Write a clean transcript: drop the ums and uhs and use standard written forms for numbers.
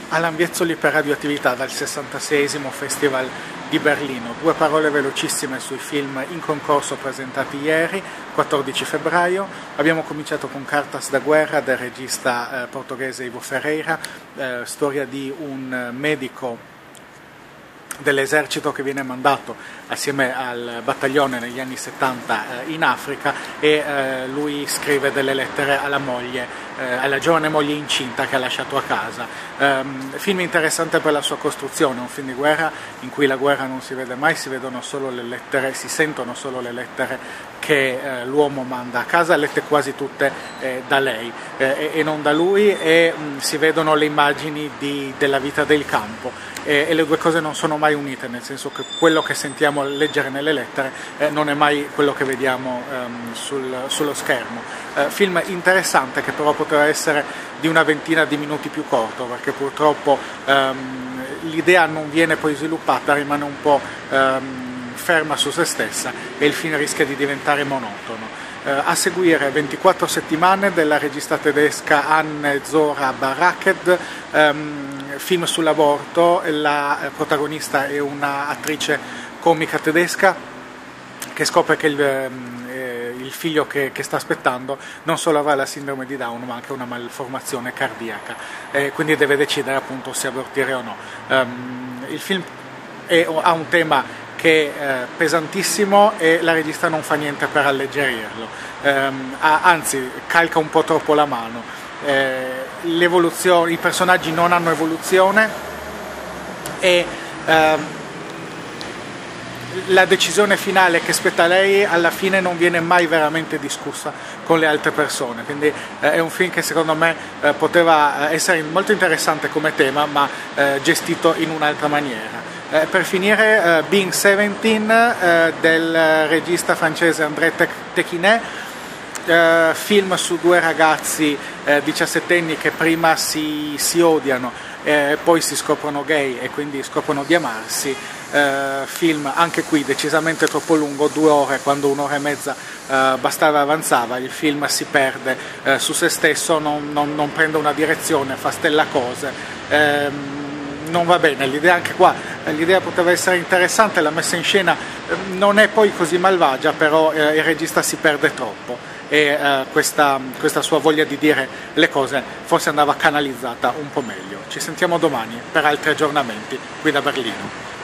Alan Viezzoli per Radioattività dal 66esimo Festival di Berlino. Due parole velocissime sui film in concorso presentati ieri, 14 febbraio. Abbiamo cominciato con Cartas da guerra del regista portoghese Ivo Ferreira, storia di un medico dell'esercito che viene mandato assieme al battaglione negli anni 70 in Africa e lui scrive delle lettere alla moglie, alla giovane moglie incinta che ha lasciato a casa. Film interessante per la sua costruzione, un film di guerra in cui la guerra non si vede mai, si vedono solo le lettere, si sentono solo le lettere che l'uomo manda a casa, lette quasi tutte da lei e non da lui, e si vedono le immagini della vita del campo. E le due cose non sono mai unite, nel senso che quello che sentiamo leggere nelle lettere non è mai quello che vediamo sullo schermo. Film interessante che però poteva essere di una ventina di minuti più corto, perché purtroppo l'idea non viene poi sviluppata, rimane un po' ferma su se stessa e il film rischia di diventare monotono. A seguire 24 settimane della regista tedesca Anne Zora Barracked, film sull'aborto. La protagonista è un'attrice comica tedesca che scopre che il figlio che sta aspettando non solo avrà la sindrome di Down ma anche una malformazione cardiaca, quindi deve decidere appunto se abortire o no. Il film ha un tema che è pesantissimo e la regista non fa niente per alleggerirlo, anzi calca un po' troppo la mano. I personaggi non hanno evoluzione e la decisione finale che spetta a lei alla fine non viene mai veramente discussa con le altre persone, quindi è un film che secondo me poteva essere molto interessante come tema ma gestito in un'altra maniera. Per finire Being 17 del regista francese André Téchiné, film su due ragazzi 17enni che prima si odiano, poi si scoprono gay e quindi scoprono di amarsi. Film anche qui decisamente troppo lungo, 2 ore quando 1 ora e mezza bastava avanzava. Il film si perde su se stesso, non prende una direzione, fa stella cose. Non va bene, l'idea poteva essere interessante, la messa in scena non è poi così malvagia, però il regista si perde troppo e questa sua voglia di dire le cose forse andava canalizzata un po' meglio. Ci sentiamo domani per altri aggiornamenti qui da Berlino.